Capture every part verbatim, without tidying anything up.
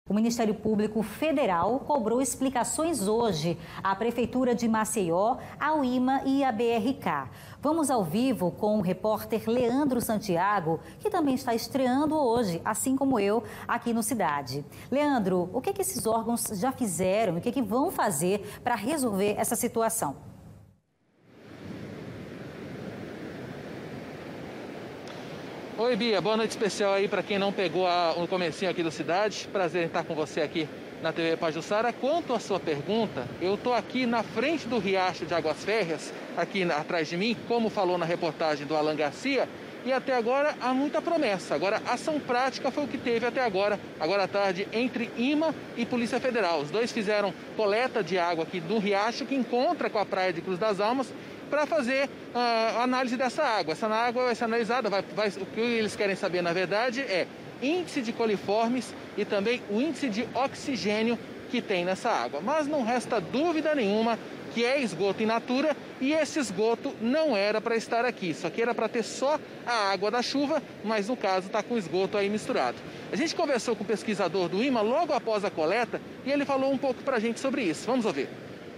O Ministério Público Federal cobrou explicações hoje à Prefeitura de Maceió, ao I M A e à B R K. Vamos ao vivo com o repórter Leandro Santiago, que também está estreando hoje, assim como eu, aqui no Cidade. Leandro, o que, que esses órgãos já fizeram e o que, que vão fazer para resolver essa situação? Oi, Bia, boa noite especial aí para quem não pegou a, o comecinho aqui do Cidade. Prazer em estar com você aqui na T V Pajuçara. Quanto à sua pergunta, eu estou aqui na frente do Riacho de Águas Férreas, aqui na, atrás de mim, como falou na reportagem do Alan Garcia, e até agora há muita promessa. Agora, ação prática foi o que teve até agora, agora à tarde, entre I M A e Polícia Federal. Os dois fizeram coleta de água aqui do Riacho, que encontra com a praia de Cruz das Almas, para fazer a uh, análise dessa água. Essa água vai ser analisada, vai, vai, o que eles querem saber, na verdade, é índice de coliformes e também o índice de oxigênio que tem nessa água. Mas não resta dúvida nenhuma que é esgoto in natura e esse esgoto não era para estar aqui. Isso aqui era para ter só a água da chuva, mas no caso está com esgoto aí misturado. A gente conversou com o pesquisador do I M A logo após a coleta e ele falou um pouco para a gente sobre isso. Vamos ouvir.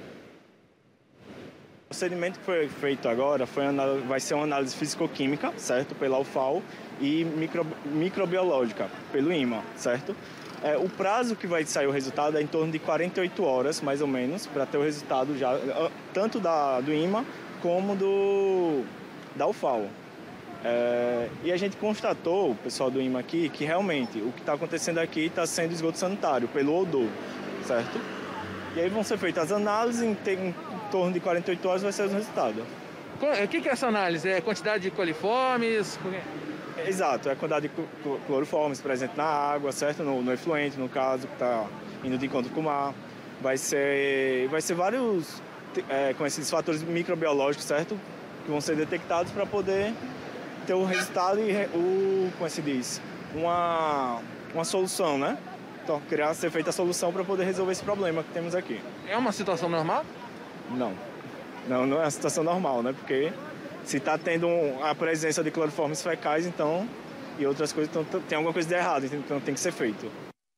O procedimento que foi feito agora foi, vai ser uma análise físico-química, certo? Pela U F A O e micro, microbiológica, pelo I M A, certo? É, o prazo que vai sair o resultado é em torno de quarenta e oito horas, mais ou menos, para ter o resultado já, tanto da, do I M A como do, da U F A O. É, e a gente constatou, o pessoal do I M A aqui, que realmente o que está acontecendo aqui está sendo esgoto sanitário, pelo odor, certo? E aí vão ser feitas as análises, em, em torno de quarenta e oito horas vai ser o resultado. O que é essa análise? É quantidade de coliformes? Exato, é a quantidade de cloriformes presente na água, certo? No, no efluente, no caso, que está indo de encontro com o mar. Vai ser, vai ser vários é, com esses fatores microbiológicos, certo? Que vão ser detectados para poder ter o resultado e o, como se diz, uma, uma solução, né? Então, criar, ser feita a solução para poder resolver esse problema que temos aqui. É uma situação normal? Não. Não, não é uma situação normal, né? Porque se está tendo um, a presença de cloriformes fecais, então, e outras coisas, então tem alguma coisa de errado, então tem que ser feito.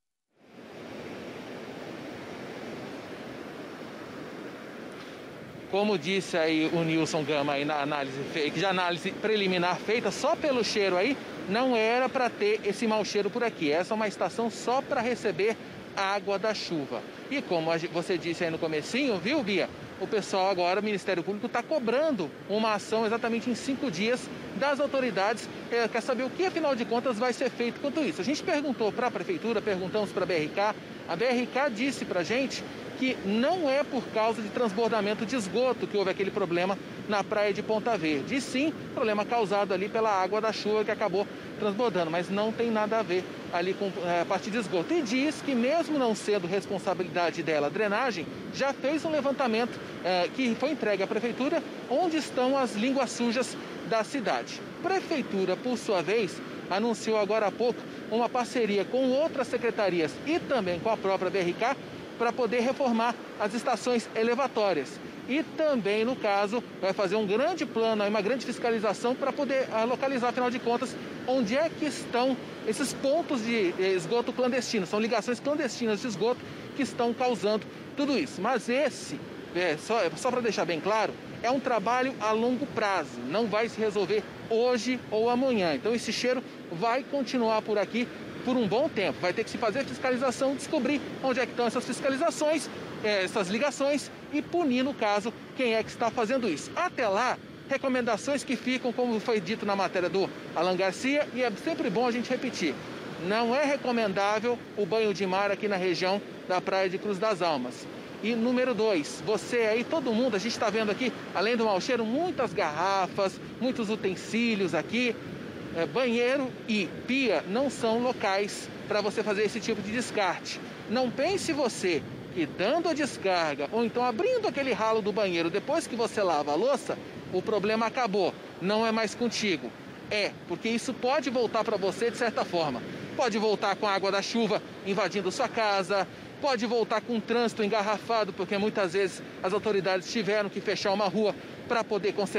Como disse aí o Nilson Gama aí na análise, que já análise preliminar feita só pelo cheiro aí, não era para ter esse mau cheiro por aqui. Essa é uma estação só para receber água da chuva. E como você disse aí no comecinho, viu, Bia? O pessoal agora, o Ministério Público, está cobrando uma ação exatamente em cinco dias das autoridades. É, quer saber o que, afinal de contas, vai ser feito quanto isso. A gente perguntou para a Prefeitura, perguntamos para a B R K. A B R K disse para a gente que não é por causa de transbordamento de esgoto que houve aquele problema na praia de Ponta Verde. E sim, problema causado ali pela água da chuva que acabou transbordando, mas não tem nada a ver ali com é, a parte de esgoto. E diz que mesmo não sendo responsabilidade dela a drenagem, já fez um levantamento é, que foi entregue à Prefeitura, onde estão as línguas sujas da cidade. Prefeitura, por sua vez, anunciou agora há pouco uma parceria com outras secretarias e também com a própria B R K para poder reformar as estações elevatórias. E também, no caso, vai fazer um grande plano, uma grande fiscalização para poder localizar, afinal de contas, onde é que estão esses pontos de esgoto clandestino. São ligações clandestinas de esgoto que estão causando tudo isso. Mas esse, é, só, só para deixar bem claro, é um trabalho a longo prazo. Não vai se resolver hoje ou amanhã. Então esse cheiro vai continuar por aqui por um bom tempo. Vai ter que se fazer fiscalização, descobrir onde é que estão essas fiscalizações, essas ligações e punir, no caso, quem é que está fazendo isso. Até lá, recomendações que ficam, como foi dito na matéria do Alan Garcia, e é sempre bom a gente repetir. Não é recomendável o banho de mar aqui na região da praia de Cruz das Almas. E número dois, você aí, todo mundo, a gente está vendo aqui, além do mau cheiro, muitas garrafas, muitos utensílios aqui. É, banheiro e pia não são locais para você fazer esse tipo de descarte. Não pense você que dando a descarga ou então abrindo aquele ralo do banheiro depois que você lava a louça, o problema acabou, não é mais contigo. É, porque isso pode voltar para você de certa forma. Pode voltar com a água da chuva invadindo sua casa, pode voltar com o trânsito engarrafado, porque muitas vezes as autoridades tiveram que fechar uma rua para poder consertar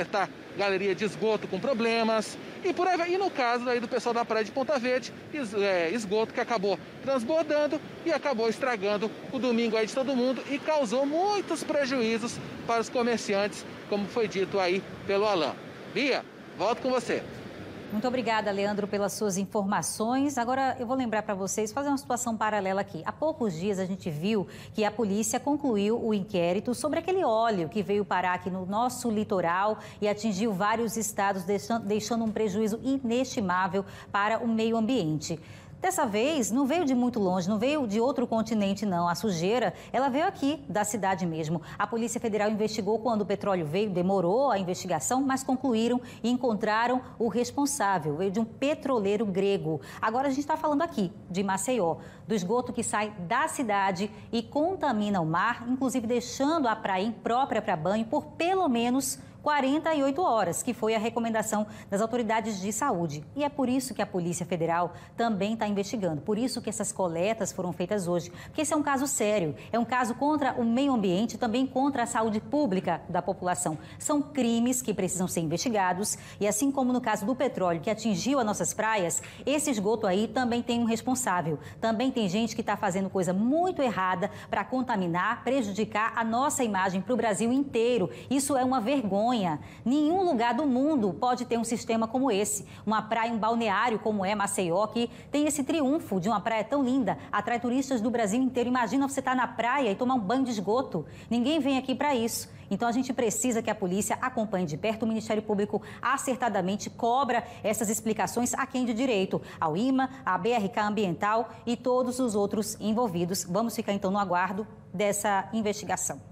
galeria de esgoto com problemas. E, por aí, e no caso aí do pessoal da praia de Ponta Verde, es, é, esgoto que acabou transbordando e acabou estragando o domingo aí de todo mundo e causou muitos prejuízos para os comerciantes, como foi dito aí pelo Alain. Bia, volto com você. Muito obrigada, Leandro, pelas suas informações. Agora, eu vou lembrar para vocês, fazer uma situação paralela aqui. Há poucos dias a gente viu que a polícia concluiu o inquérito sobre aquele óleo que veio parar aqui no nosso litoral e atingiu vários estados, deixando, deixando um prejuízo inestimável para o meio ambiente. Dessa vez, não veio de muito longe, não veio de outro continente, não. A sujeira, ela veio aqui, da cidade mesmo. A Polícia Federal investigou quando o petróleo veio, demorou a investigação, mas concluíram e encontraram o responsável. Veio de um petroleiro grego. Agora a gente está falando aqui de Maceió, do esgoto que sai da cidade e contamina o mar, inclusive deixando a praia imprópria para banho por pelo menos quarenta e oito horas, que foi a recomendação das autoridades de saúde. E é por isso que a Polícia Federal também está investigando. Por isso que essas coletas foram feitas hoje. Porque esse é um caso sério. É um caso contra o meio ambiente e também contra a saúde pública da população. São crimes que precisam ser investigados. E assim como no caso do petróleo que atingiu as nossas praias, esse esgoto aí também tem um responsável. Também tem gente que está fazendo coisa muito errada para contaminar, prejudicar a nossa imagem para o Brasil inteiro. Isso é uma vergonha. Nenhum lugar do mundo pode ter um sistema como esse. Uma praia, um balneário como é Maceió, que tem esse triunfo de uma praia tão linda, atrai turistas do Brasil inteiro. Imagina você estar na praia e tomar um banho de esgoto. Ninguém vem aqui para isso. Então a gente precisa que a polícia acompanhe de perto. O Ministério Público acertadamente cobra essas explicações a quem de direito, ao IMA, à B R K Ambiental e todos os outros envolvidos. Vamos ficar então no aguardo dessa investigação.